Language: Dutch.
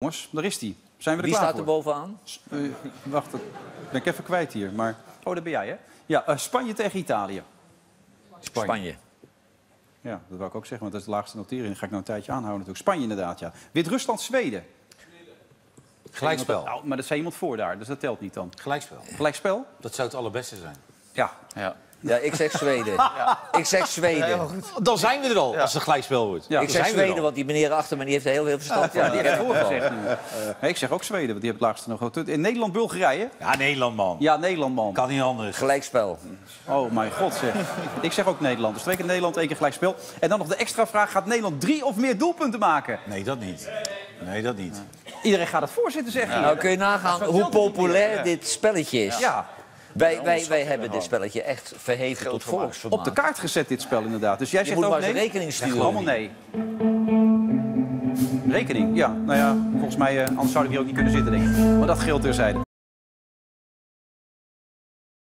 jongens. Daar is hij. Zijn we er Wie klaar staat er voor? bovenaan? Wacht, dat ben ik even kwijt hier. Maar... Oh, dat ben jij, hè? Ja, Spanje tegen Italië. Spanje. Ja, dat wou ik ook zeggen, want dat is de laagste notering. Dat ga ik nou een tijdje aanhouden natuurlijk. Spanje inderdaad, ja. Wit-Rusland, Zweden. Gelijkspel. Nou, maar dat zei iemand voor daar, dus dat telt niet dan. Gelijkspel. Gelijkspel? Dat zou het allerbeste zijn. Ja. Ja, ik zeg Zweden. Ik zeg Zweden. Dan zijn we er al, als het gelijkspel wordt. Ja. Ik zeg Zweden, want die meneer achter me die heeft heel veel verstand. Ja, die heeft voorgezegd nu. Nee, ik zeg ook Zweden, want die heeft het laagste nog. In Nederland, Bulgarije? Ja, Nederland, man. Ja, Nederland, man. Kan niet anders. Gelijkspel. Oh, mijn god, zeg. Ik zeg ook Nederland. Dus 2 keer Nederland, 1 keer gelijkspel. En dan nog de extra vraag, gaat Nederland 3 of meer doelpunten maken? Nee, dat niet. Nee, dat niet. Iedereen gaat het voorzitten, zeg je. Nou, kun je nagaan hoe populair dit spelletje is. Ja, Wij hebben dit spelletje echt verheven tot volksvermaak. op de kaart gezet dit spel inderdaad. Dus jij Je zegt moet ook maar eens nee? rekening sturen. Allemaal nee. Rekening, ja. Nou ja, volgens mij, anders zouden we hier ook niet kunnen zitten, denk ik. Maar dat geldt terzijde.